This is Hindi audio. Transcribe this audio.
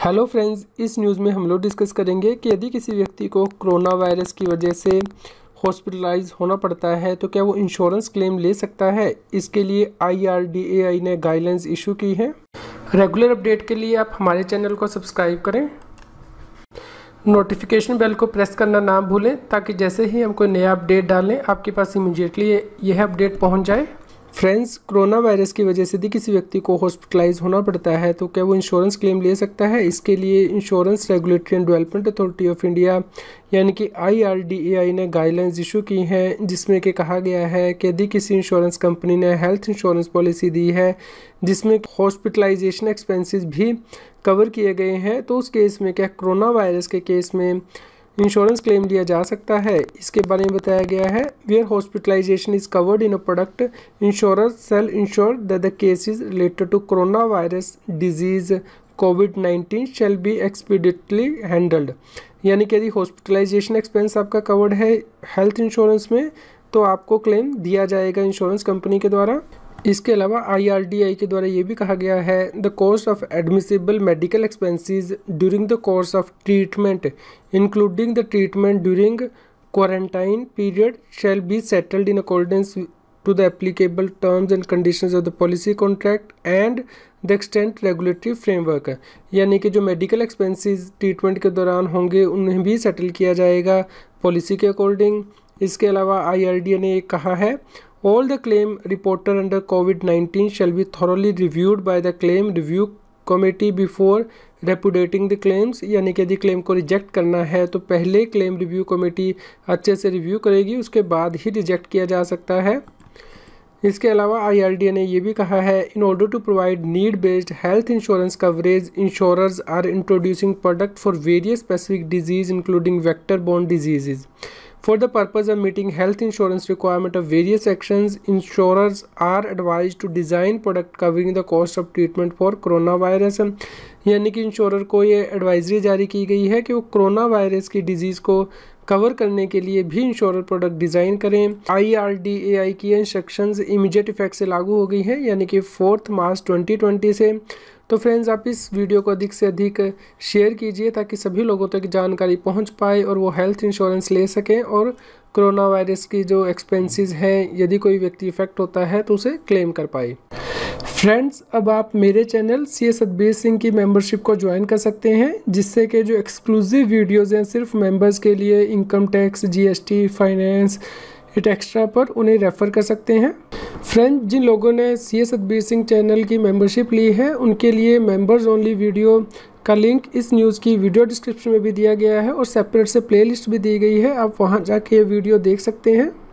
हेलो फ्रेंड्स, इस न्यूज़ में हम लोग डिस्कस करेंगे कि यदि किसी व्यक्ति को कोरोना वायरस की वजह से हॉस्पिटलाइज होना पड़ता है तो क्या वो इंश्योरेंस क्लेम ले सकता है। इसके लिए IRDAI ने गाइडलाइंस इशू की है। रेगुलर अपडेट के लिए आप हमारे चैनल को सब्सक्राइब करें, नोटिफिकेशन बेल को प्रेस करना ना भूलें ताकि जैसे ही हम कोई नया अपडेट डालें आपके पास इमीडिएटली यह अपडेट पहुंच जाए। फ्रेंड्स, कोरोना वायरस की वजह से यदि किसी व्यक्ति को हॉस्पिटलाइज होना पड़ता है तो क्या वो इंश्योरेंस क्लेम ले सकता है। इसके लिए insurance regulatory and development authority of India यानी कि IRDAI ने गाइडलाइंस इशू की हैं, जिसमें कि कहा गया है कि यदि किसी इंश्योरेंस कंपनी ने हेल्थ इंश्योरेंस पॉलिसी दी है जिसमें हॉस्पिटलाइजेशन एक्सपेंसेस भी कवर किए गए हैं तो उस केस में क्या कोरोना वायरस के केस में इंश्योरेंस क्लेम लिया जा सकता है। इसके बारे में बताया गया है, where hospitalisation is covered in a product insurer shall ensure that the cases related to corona virus disease COVID-19 shall be expeditiously handled. यानी कि यदि हॉस्पिटलाइजेशन एक्सपेंस आपका कवर्ड है हेल्थ इंश्योरेंस में तो आपको क्लेम दिया जाएगा इंश्योरेंस कंपनी के द्वारा। इसके अलावा IRDAI के द्वारा ये भी कहा गया है, the cost of admissible medical expenses during the course of treatment including the treatment during quarantine period shall be settled in accordance to the applicable terms and conditions of the policy contract and the extant regulatory framework. यानी कि जो मेडिकल एक्सपेंसेस ट्रीटमेंट के दौरान होंगे उन्हें भी सेटल किया जाएगा पॉलिसी के अकॉर्डिंग। इसके अलावा IRDAI ने एक कहा है, all the claim reported under COVID-19 shall be thoroughly reviewed by the claim review committee before repudiating the claims। यानी कि यदि क्लेम को रिजेक्ट करना है तो पहले क्लेम रिव्यू कमेटी अच्छे से रिव्यू करेगी, उसके बाद ही रिजेक्ट किया जा सकता है। इसके अलावा IRDAI ने यह भी कहा है, in order to provide need based health insurance coverage insurers are introducing product for various specific disease including vector borne diseases. For the purpose of meeting health insurance requirement of various sections, insurers are advised to design product covering the cost of treatment for coronavirus। यानी कि इंश्योरर को ये एडवाइजरी जारी की गई है कि वो कोरोना वायरस की डिजीज़ को कवर करने के लिए भी इंश्योरर प्रोडक्ट डिज़ाइन करें। IRDAI की इंस्ट्रक्शंस इमीडिएट इफेक्ट से लागू हो गई हैं, यानी कि 4 मार्च 2020 से। तो फ्रेंड्स, आप इस वीडियो को अधिक से अधिक शेयर कीजिए ताकि सभी लोगों तक जानकारी पहुंच पाए और वो हेल्थ इंश्योरेंस ले सकें और कोरोना वायरस की जो एक्सपेंसेस हैं यदि कोई व्यक्ति इफेक्ट होता है तो उसे क्लेम कर पाए। फ्रेंड्स, अब आप मेरे चैनल CA सतबीर सिंह की मेंबरशिप को ज्वाइन कर सकते हैं, जिससे कि जो एक्सक्लूसिव वीडियोज़ हैं सिर्फ मेंबर्स के लिए, income tax, GST, finance, et cetera पर उन्हें रेफ़र कर सकते हैं। फ्रेंड्स, जिन लोगों ने CA सतबीर सिंह चैनल की मेंबरशिप ली है उनके लिए मेंबर्स ओनली वीडियो का लिंक इस न्यूज़ की वीडियो डिस्क्रिप्शन में भी दिया गया है और सेपरेट से प्लेलिस्ट भी दी गई है, आप वहां जाके ये वीडियो देख सकते हैं।